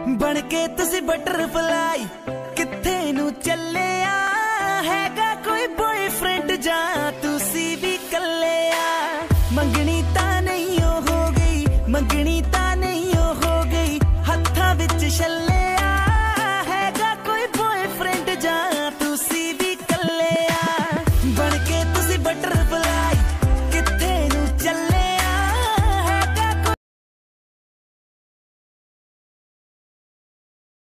बन के तुसी बटरफ्लाई किथे नू चले हैगा कोई बॉयफ्रेंड जा तुसी भी कले मंगनी ता नहीं हो गई मंगनी ता नहीं हो गई हत्था विच छल्ले